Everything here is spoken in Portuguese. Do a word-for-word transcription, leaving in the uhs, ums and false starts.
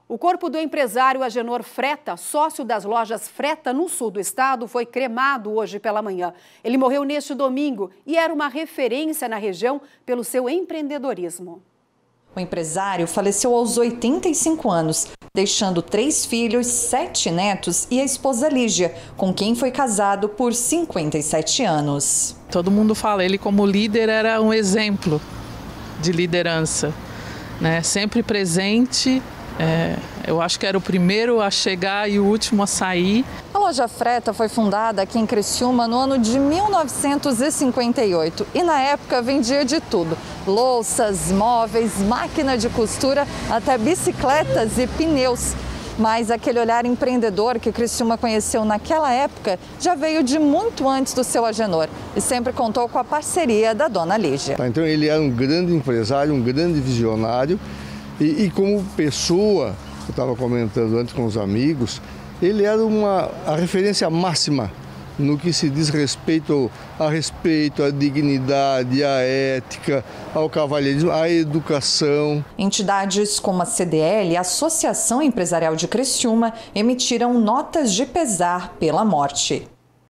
O corpo do empresário Agenor Freta, sócio das lojas Freta no sul do estado, foi cremado hoje pela manhã. Ele morreu neste domingo e era uma referência na região pelo seu empreendedorismo. O empresário faleceu aos oitenta e cinco anos, deixando três filhos, sete netos e a esposa Lígia, com quem foi casado por cinquenta e sete anos. Todo mundo fala, ele como líder era um exemplo de liderança, né? Sempre presente. É, eu acho que era o primeiro a chegar e o último a sair. A loja Freta foi fundada aqui em Criciúma no ano de mil novecentos e cinquenta e oito e na época vendia de tudo: louças, móveis, máquina de costura, até bicicletas e pneus. Mas aquele olhar empreendedor que Criciúma conheceu naquela época já veio de muito antes do seu Agenor e sempre contou com a parceria da dona Lígia. Então ele era um grande empresário, um grande visionário. E, e como pessoa, eu estava comentando antes com os amigos, ele era uma, a referência máxima no que se diz respeito a respeito, à dignidade, à ética, ao cavalheirismo, à educação. Entidades como a C D L, a Associação Empresarial de Criciúma, emitiram notas de pesar pela morte.